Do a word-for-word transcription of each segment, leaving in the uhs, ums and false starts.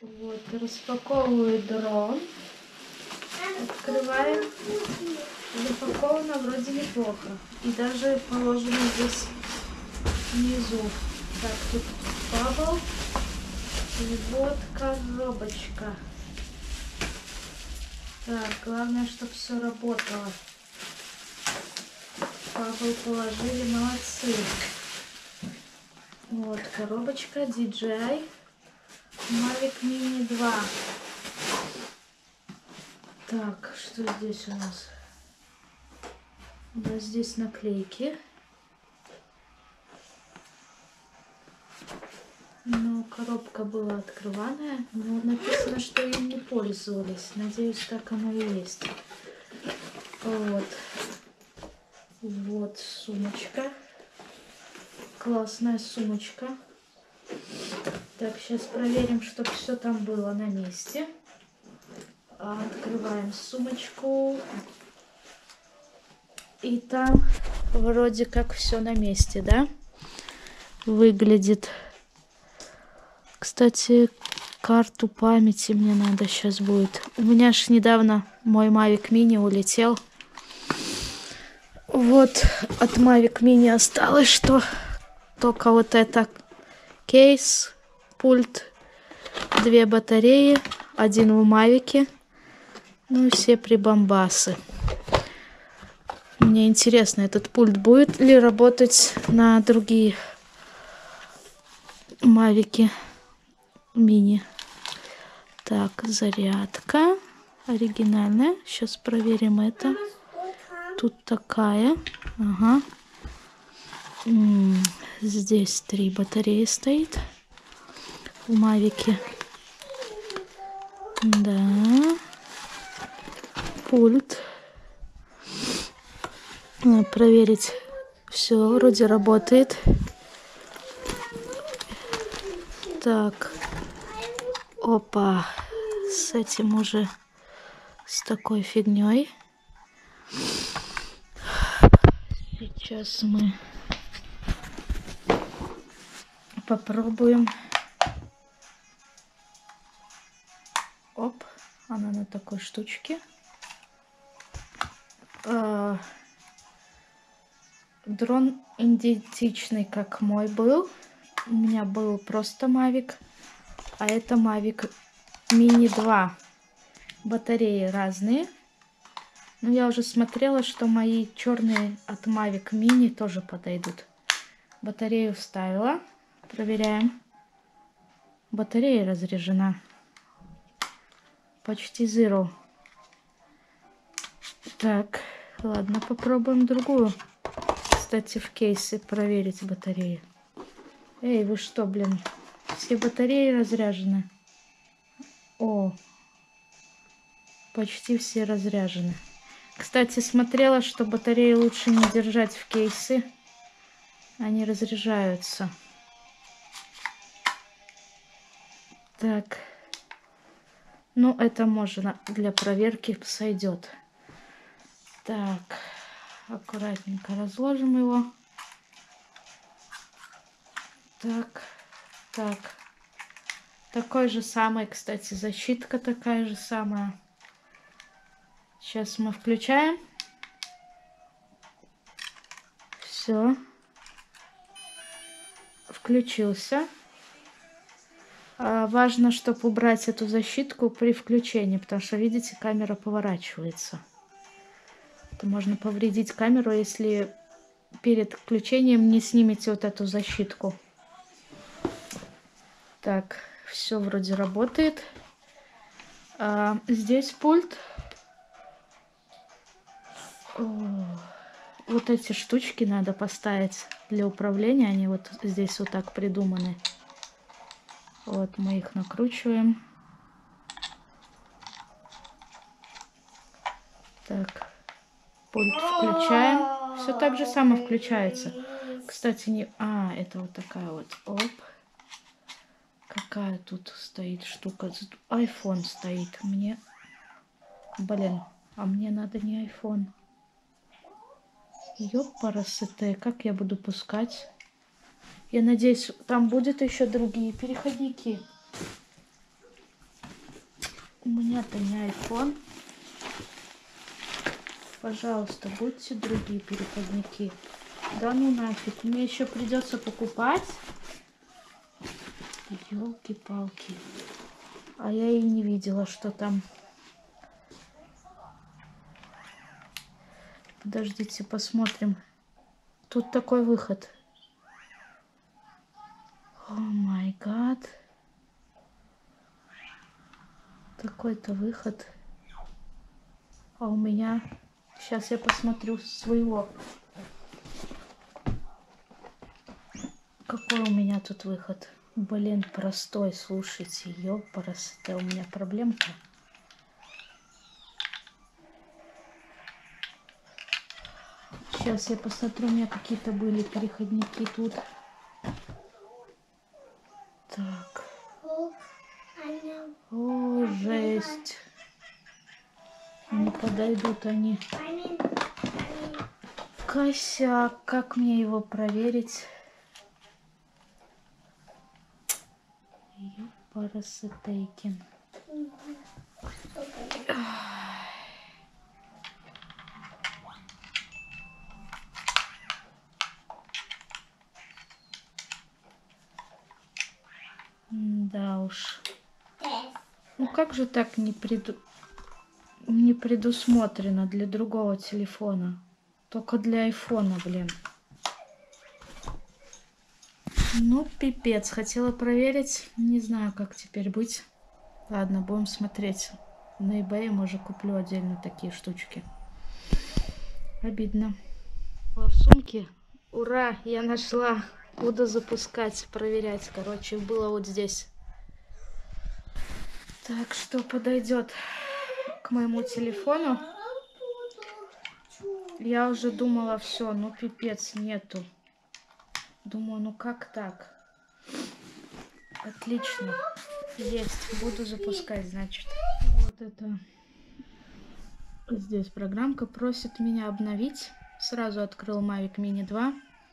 Вот, распаковываю дрон. Открываем. Запаковано вроде неплохо. И даже положено здесь внизу. Так, тут бабл. И вот коробочка. Так, главное, чтобы все работало. Бабл положили, молодцы. Вот коробочка ди джей ай Mavic Mini два. Так, что здесь у нас? У нас здесь наклейки. Ну, коробка была открываемая, но написано, что им не пользовались. Надеюсь, так оно и есть. Вот. Вот сумочка. Классная сумочка. Так, сейчас проверим, чтобы все там было на месте. Открываем сумочку. И там вроде как все на месте, да? Выглядит. Кстати, карту памяти мне надо сейчас будет. У меня ж недавно мой Mavic Mini улетел. Вот от Mavic Mini осталось, что только вот это кейс, пульт, две батареи, один в Мавике, ну и все прибамбасы. Мне интересно, этот пульт будет ли работать на другие Мавики Мини. Так, зарядка оригинальная. Сейчас проверим это. Тут такая. Ага. Здесь три батареи стоит в Мавике. Да. Пульт. Надо проверить. Все вроде работает. Так. Опа. С этим уже с такой фигней. Сейчас мы попробуем. Оп, она на такой штучке. А, дрон идентичный, как мой был. У меня был просто Mavic, а это Mavic Mini два. Батареи разные. Но я уже смотрела, что мои черные от Mavic Mini тоже подойдут. Батарею вставила. Проверяем. Батарея разряжена. Почти zero. Так, ладно, попробуем другую. Кстати, в кейсе проверить батареи. Эй, вы что, блин? Все батареи разряжены. О, почти все разряжены. Кстати, смотрела, что батареи лучше не держать в кейсе. Они разряжаются. Так. Ну, это можно для проверки сойдет. Так. Аккуратненько разложим его. Так. Так. Такой же самый, кстати, защитка такая же самая. Сейчас мы включаем. Все. Включился. А важно, чтобы убрать эту защитку при включении, потому что, видите, камера поворачивается. Это можно повредить камеру, если перед включением не снимете вот эту защитку. Так, все вроде работает. А, здесь пульт. О, вот эти штучки надо поставить для управления. Они вот здесь вот так придуманы. Вот мы их накручиваем. Так, пульт включаем. Все так же само включается. Кстати, не... А, это вот такая вот. Оп. Какая тут стоит штука. iPhone стоит. Мне... Блин, а мне надо не iPhone. Ёпарасоте, как я буду пускать? Я надеюсь, там будет еще другие переходники. меня-то не iPhone. Пожалуйста, будьте другие переходники. Да ну нафиг, мне еще придется покупать. Ёлки-палки. А я и не видела, что там. Подождите, посмотрим. Тут такой выход. О май гад. Такой-то выход. А у меня... Сейчас я посмотрю своего. Какой у меня тут выход? Блин, простой, слушайте. Ёпарас, это у меня проблемка. Сейчас я посмотрю, у меня какие-то были переходники тут. Так. О, жесть. Не подойдут они. Косяк. Как мне его проверить? Ёпарасетейкин. Да уж. Ну как же так не, преду... не предусмотрено для другого телефона? Только для айфона, блин. Ну, пипец. Хотела проверить. Не знаю, как теперь быть. Ладно, будем смотреть. На eBay, может, куплю отдельно такие штучки. Обидно. В сумке. Ура, я нашла. Буду запускать, проверять. Короче, было вот здесь. Так, что подойдет к моему телефону. Я уже думала, все, ну пипец, нету. Думаю, ну как так? Отлично. Есть. Буду запускать, значит. Вот это. Здесь программка просит меня обновить. Сразу открыл Mavic Mini два.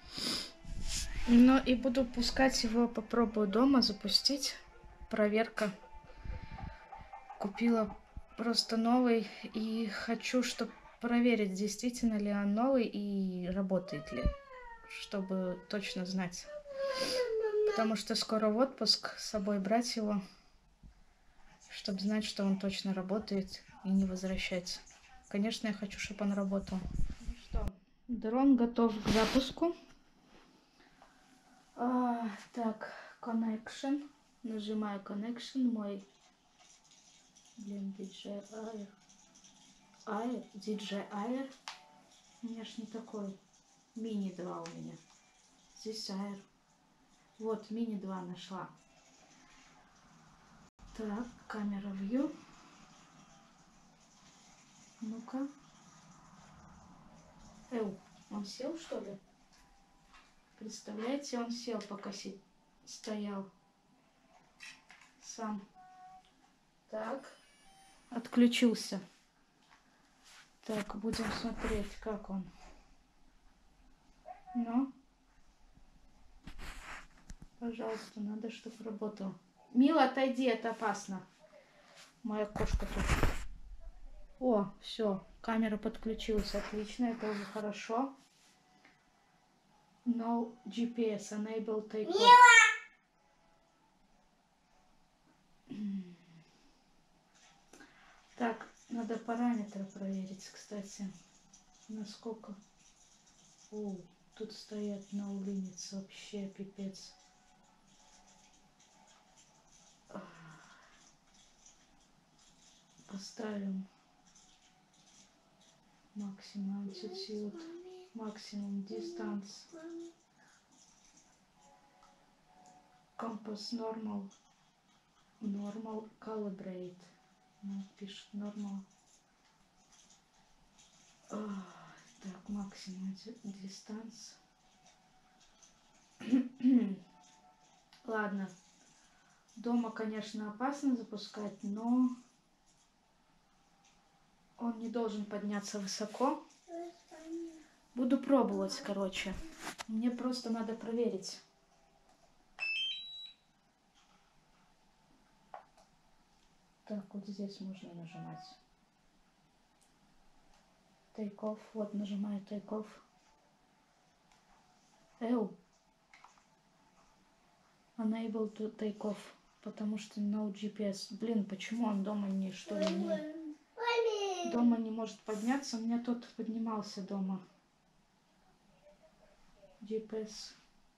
Ну и буду пускать его, попробую дома запустить. Проверка. Купила просто новый и хочу, чтобы проверить, действительно ли он новый и работает ли, чтобы точно знать. Потому что скоро в отпуск, с собой брать его, чтобы знать, что он точно работает и не возвращать. Конечно, я хочу, чтобы он работал. Ну что, дрон готов к запуску. А, так, connection. Нажимаю connection. Мой, блин, ди джей Air. Air, ди джей Air. У меня ж не такой. Мини два у меня. Здесь Air. Вот, Мини два нашла. Так, камера view. Ну-ка. Эу, он сел, что ли? Представляете, он сел, пока си... стоял сам. Так, отключился. Так, будем смотреть, как он. Ну, пожалуйста, надо, чтобы работал. Мила, отойди, это опасно. Моя кошка тут. О, все, камера подключилась, отлично, это уже хорошо. No джи пи эс, enable take off. Так, надо параметры проверить, кстати. Насколько... О, тут стоят no limits, вообще пипец. Поставим максимум altitude, максимум distance, compass normal, normal calibrate. Ну, пишет normal. А, так, максимум distance. Ладно. Дома, конечно, опасно запускать, но он не должен подняться высоко. Буду пробовать, короче. Мне просто надо проверить. Так, вот здесь можно нажимать. Take off. Вот нажимаю take off. Эу. Unable to take off. Потому что no джи пи эс. Блин, почему он дома не, что ли, не... Дома не может подняться? У меня тот поднимался дома. джи пи эс.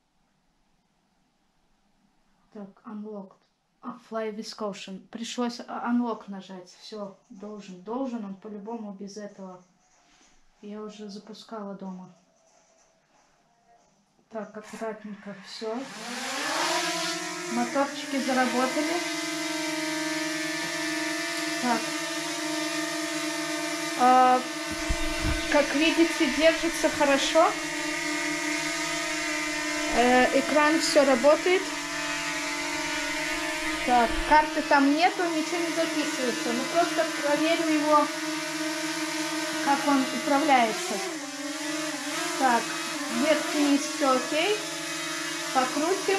Так, unlocked. А, fly with caution. Пришлось unlock нажать. Все, должен. Должен он по-любому без этого. Я уже запускала дома. Так, аккуратненько. Все. Моторчики заработали. Так. А, как видите, держится хорошо. Э, экран все работает. Так, карты там нету, ничего не записывается. Ну просто проверю его, как он управляется. Так, вверх-вниз все окей. Покрутим.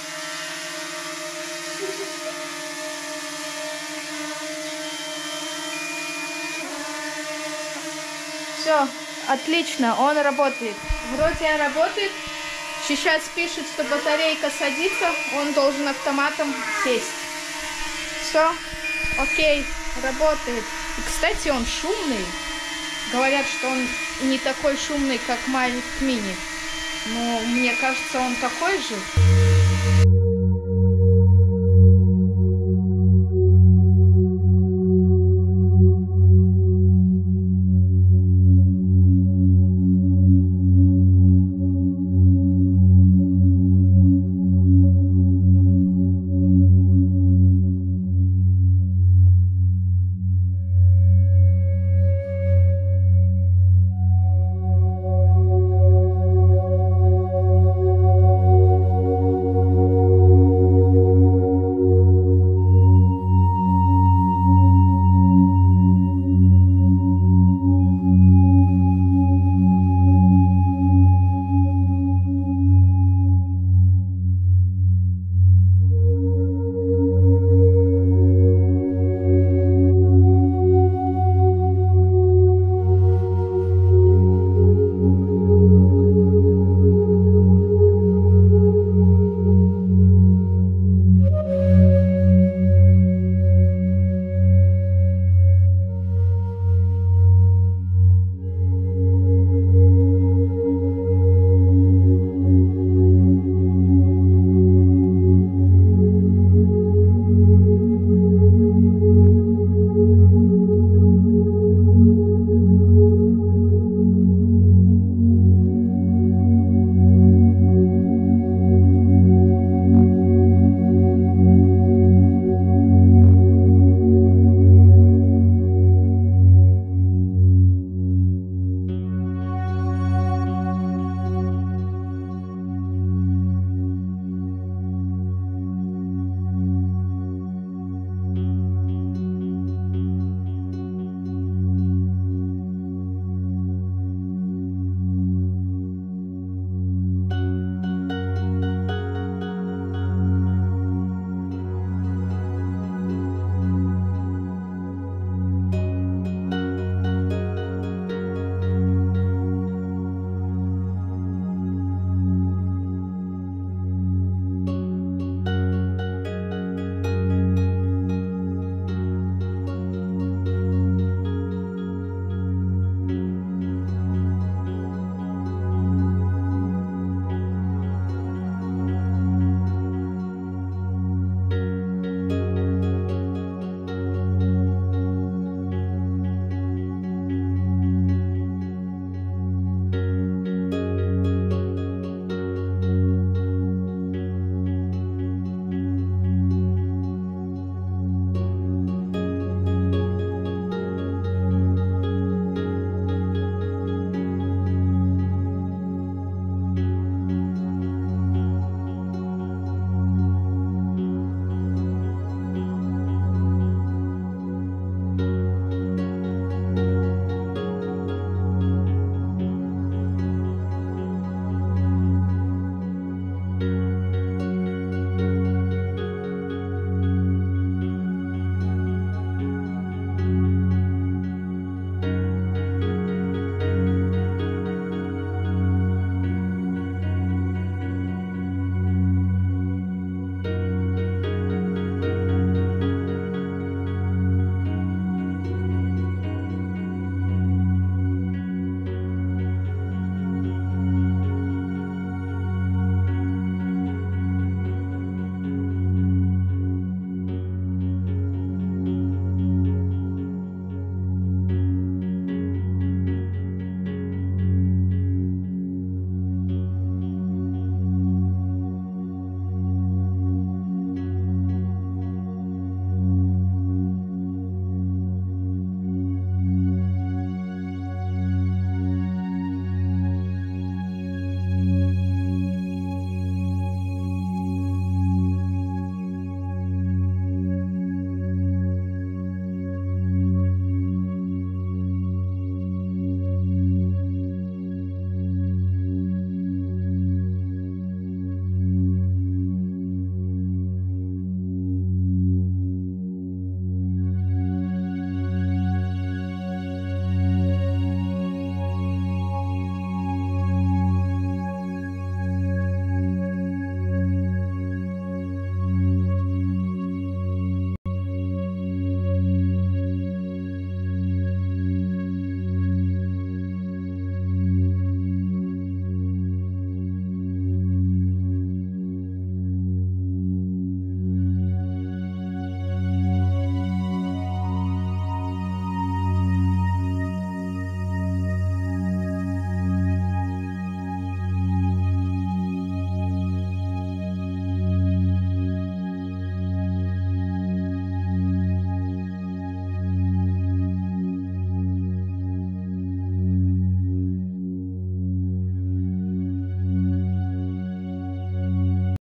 Все, отлично, он работает. Вроде работает. Сейчас пишет, что батарейка садится, он должен автоматом сесть. Все, окей, работает. И, кстати, он шумный. Говорят, что он не такой шумный, как Mavic Mini. Но мне кажется, он такой же.